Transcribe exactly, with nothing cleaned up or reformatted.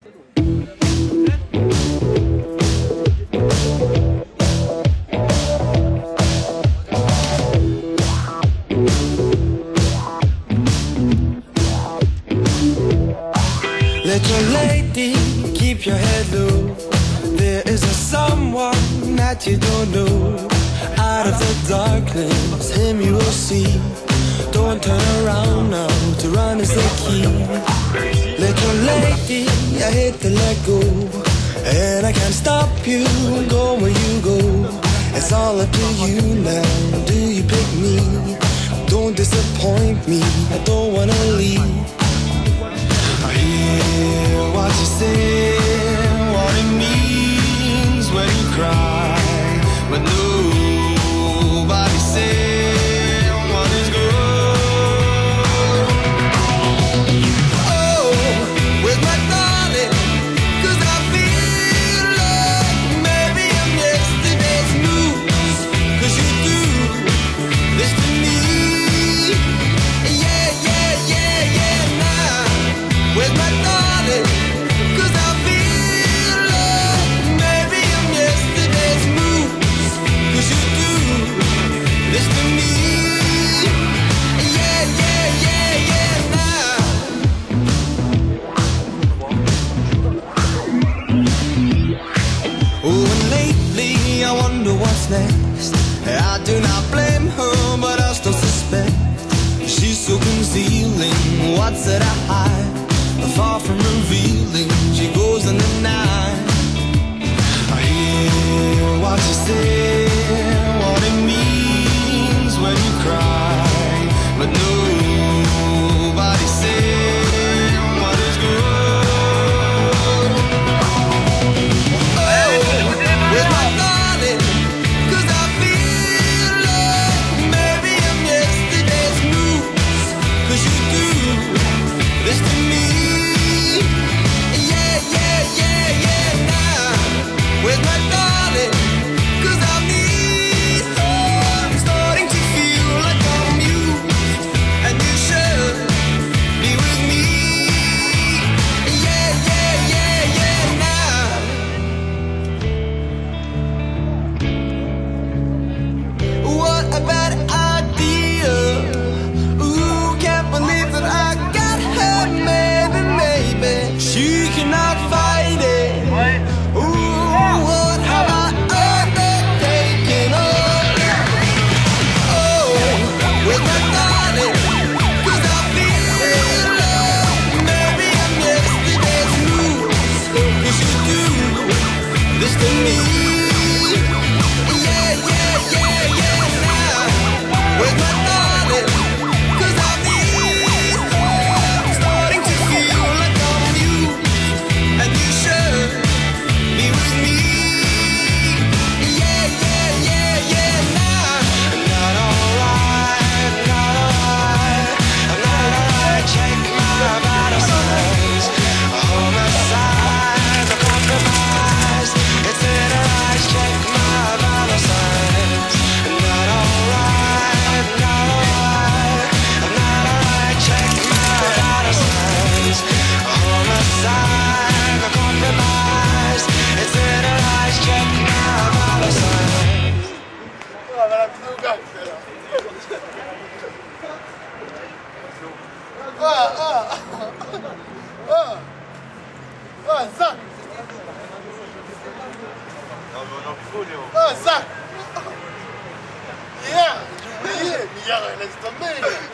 Little lady, keep your head low. There is a someone that you don't know. Out of the darkness, him you will see. Don't turn around now, to run is the key. Little lady, I hate to let go, and I can't stop you, go where you go. It's all up to you now, do you pick me? Don't disappoint me, I don't wanna leave. I hear what you say, what it means when you cry, but nobody says what is good. Oh, where's my darling? 'Cause I feel like maybe I'm yesterday's news. 'Cause you do this to me. Yeah, yeah, yeah, yeah, now. Where's my darling? 'Cause I feel like maybe I'm yesterday's news. 'Cause you do this to me. Yeah, yeah, yeah, yeah, now. Oh, and lately I wonder what's next. I do not blame her, but I still suspect she's so concealing what's that I hide. Far from revealing, she goes in the night. I hear what you say, what it means when you cry, but nobody says what is good. Oh, where's my darling? 'Cause I feel like maybe I'm yesterday's news. 'Cause you do this to me. Where's my darling? 'Cause I need her. I'm starting to feel like I'm used, and you should be with me. Yeah, yeah, yeah, yeah, now. What a bad idea. Ooh, can't believe that I got her. Maybe, maybe she cannot fight it. This to me. Yeah, yeah, yeah, yeah, now. Where's my darling? 'Cause I need her. I'm starting to feel like I'm used, and you should be with me. Yeah, yeah, yeah, yeah, now. Not alright, not alright, I'm not alright. Check my vital signs. Homicide, a compromise. It's in her eyes, check my vital signs. Not alright, not alright, I'm not alright, check my vital signs. Homicide, a compromise. It's in her eyes, check my vital signs. Ah, ah, ah, ah, Zach. Ah, Zach. Hier, j'ai oublié. Hier, laisse tomber.